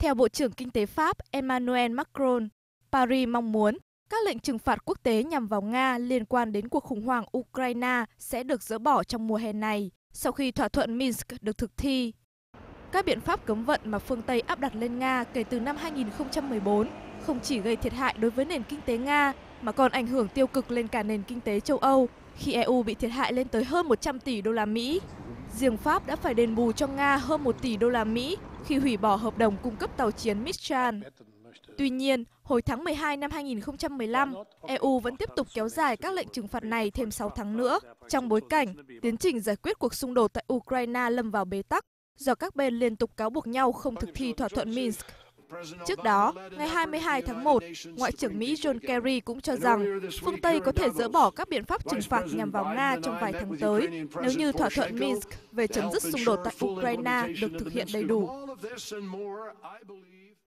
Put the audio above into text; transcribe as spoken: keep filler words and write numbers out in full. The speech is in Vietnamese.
Theo Bộ trưởng Kinh tế Pháp Emmanuel Macron, Paris mong muốn các lệnh trừng phạt quốc tế nhằm vào Nga liên quan đến cuộc khủng hoảng Ukraine sẽ được dỡ bỏ trong mùa hè này, sau khi thỏa thuận Minsk được thực thi. Các biện pháp cấm vận mà phương Tây áp đặt lên Nga kể từ năm hai nghìn không trăm mười bốn không chỉ gây thiệt hại đối với nền kinh tế Nga, mà còn ảnh hưởng tiêu cực lên cả nền kinh tế châu Âu, khi e u bị thiệt hại lên tới hơn một trăm tỷ đô la Mỹ. Riêng Pháp đã phải đền bù cho Nga hơn một tỷ đô la Mỹ khi hủy bỏ hợp đồng cung cấp tàu chiến Mistral. Tuy nhiên, hồi tháng mười hai năm hai nghìn không trăm mười lăm, e u vẫn tiếp tục kéo dài các lệnh trừng phạt này thêm sáu tháng nữa, trong bối cảnh tiến trình giải quyết cuộc xung đột tại Ukraine lâm vào bế tắc, do các bên liên tục cáo buộc nhau không thực thi thỏa thuận Minsk. Trước đó, ngày hai mươi hai tháng một, Ngoại trưởng Mỹ John Kerry cũng cho rằng phương Tây có thể dỡ bỏ các biện pháp trừng phạt nhằm vào Nga trong vài tháng tới nếu như thỏa thuận Minsk về chấm dứt xung đột tại Ukraine được thực hiện đầy đủ.